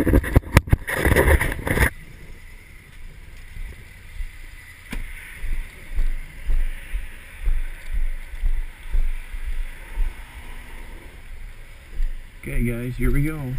Okay guys, here we go.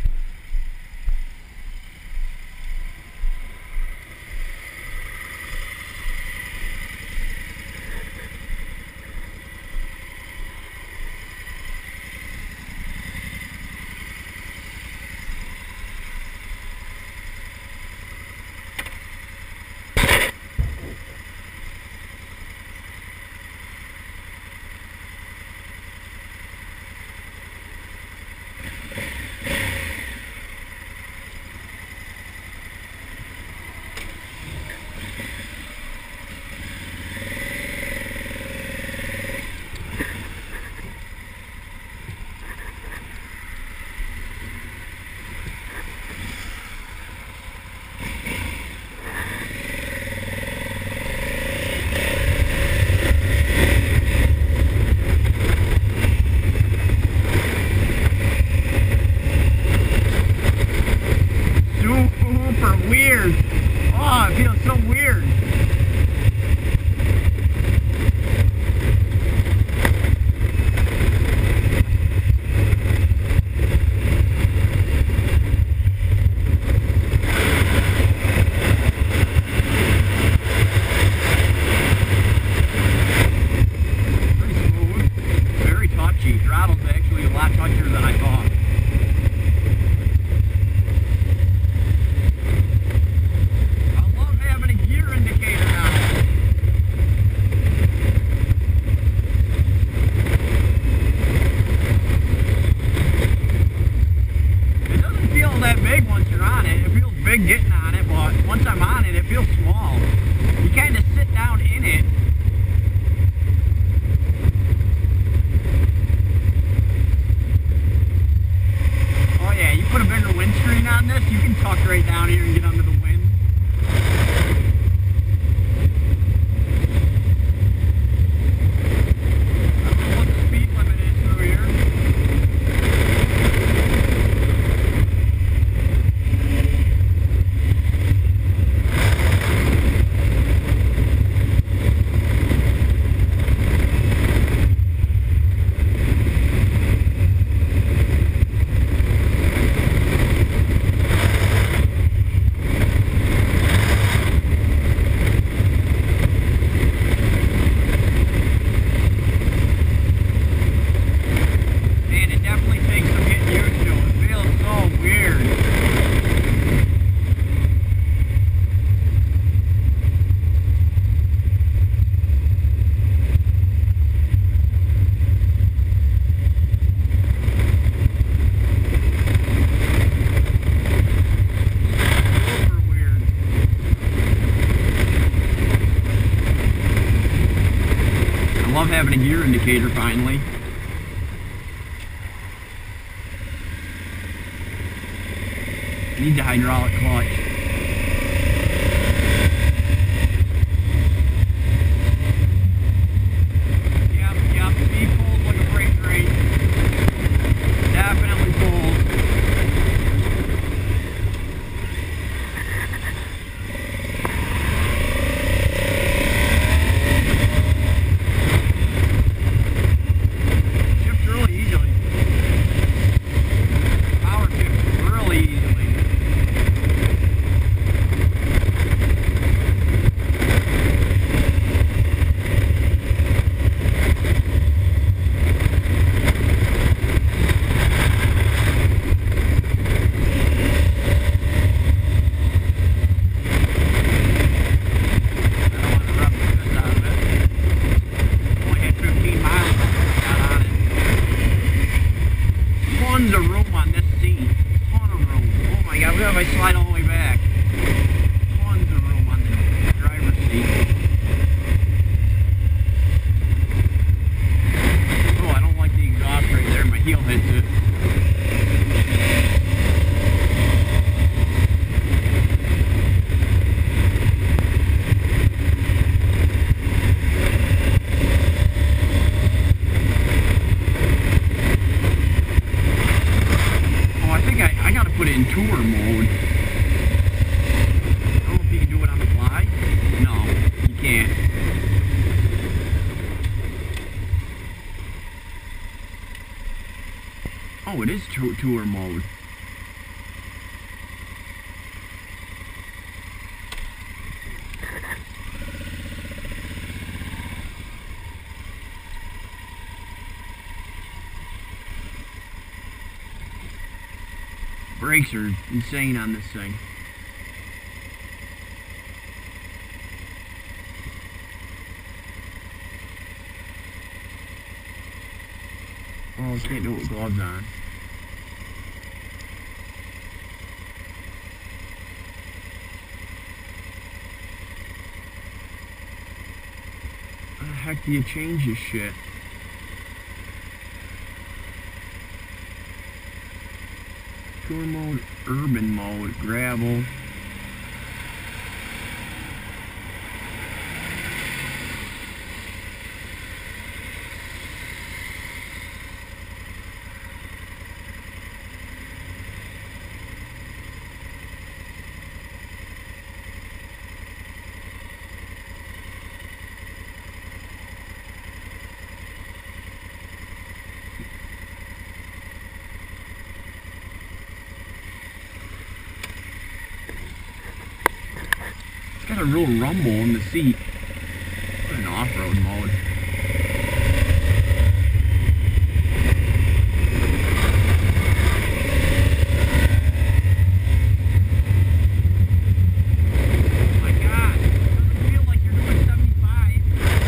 Weird. Oh, it feels so weird. Pretty smooth. Very touchy. Throttle's actually a lot touchier than I thought. That big once you're on it. It feels big getting on it, but once I'm on it, it feels small. You kind of sit down in it. Oh yeah, you put a bigger windscreen on this, you can tuck right down here and get under the wind. I love having a gear indicator finally. Need the hydraulic clutch. Yep, speed pulls like a freight train. Definitely pulls. Tons of room on this seat. Ton of room. Oh my god, look if I slide all the way back. Tons of room on the driver's seat. Oh, I don't like the exhaust right there. My heel hits it. put it in tour mode. I don't know if you can do it on the fly. No, you can't. Oh, it is tour mode. Brakes are insane on this thing. Oh, I can't do it with gloves on. How the heck do you change this shit? Tour mode, urban mode, gravel. Got a real rumble in the seat. Put in off-road mode. Oh my God! It doesn't feel like you're doing 75.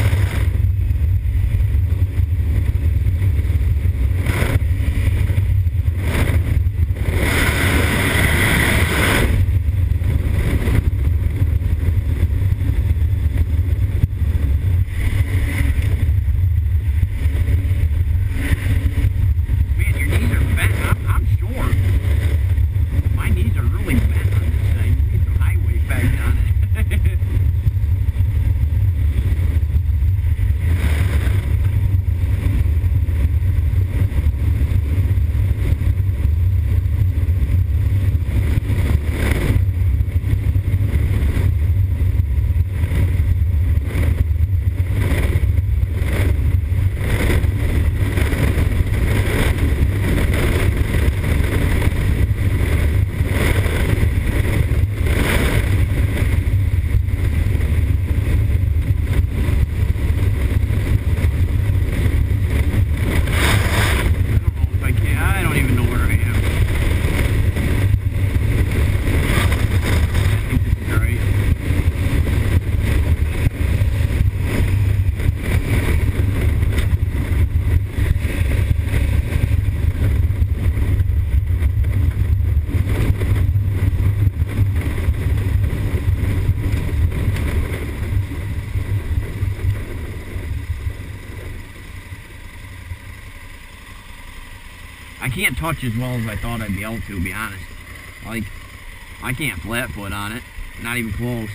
I can't touch as well as I thought I'd be able to be honest. Like, I can't flat foot on it. Not even close.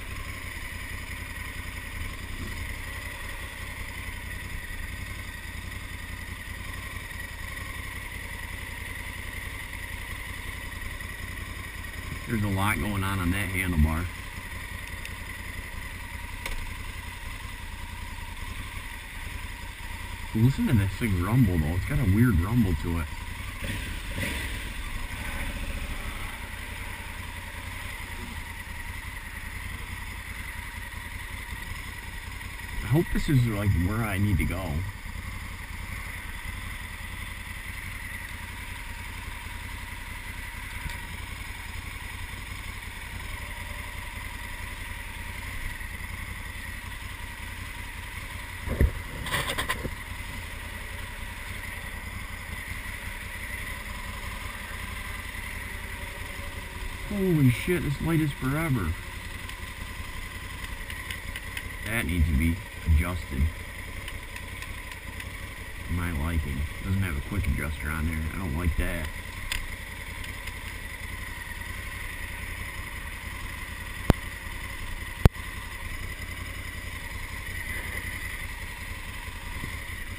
There's a lot going on that handlebar. Listen to this thing rumble though. It's got a weird rumble to it. I hope this is like where I need to go. Holy shit, this light is forever. That needs to be adjusted. To my liking. Doesn't have a quick adjuster on there. I don't like that.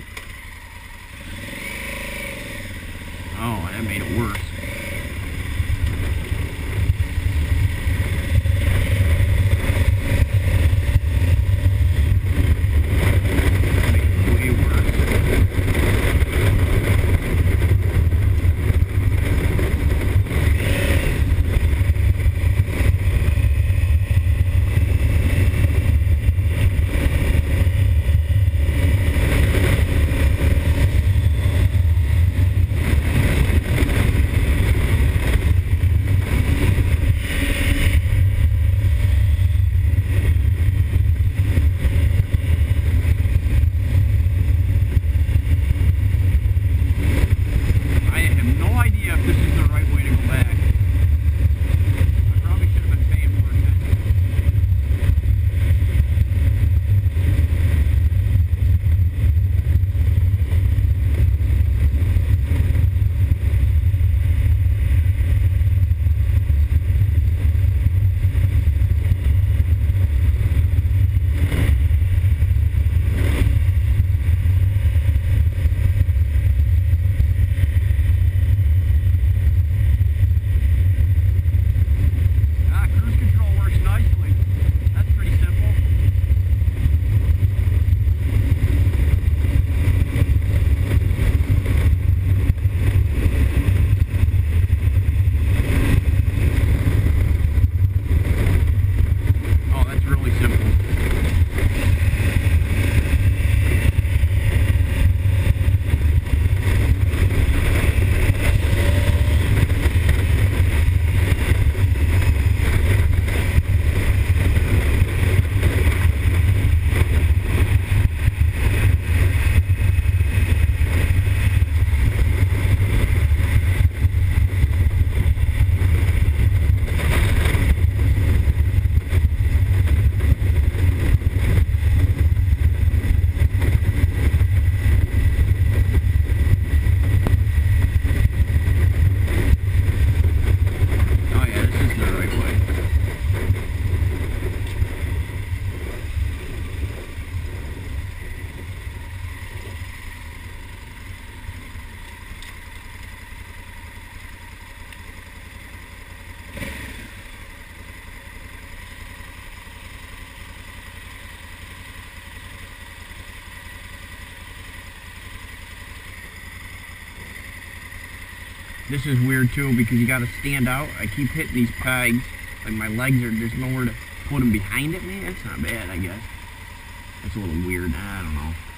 Oh, that made it worse. This is weird too because you gotta stand out. I keep hitting these pegs. Like my legs are, there's nowhere to put them behind it, man. That's not bad, I guess. That's a little weird. I don't know.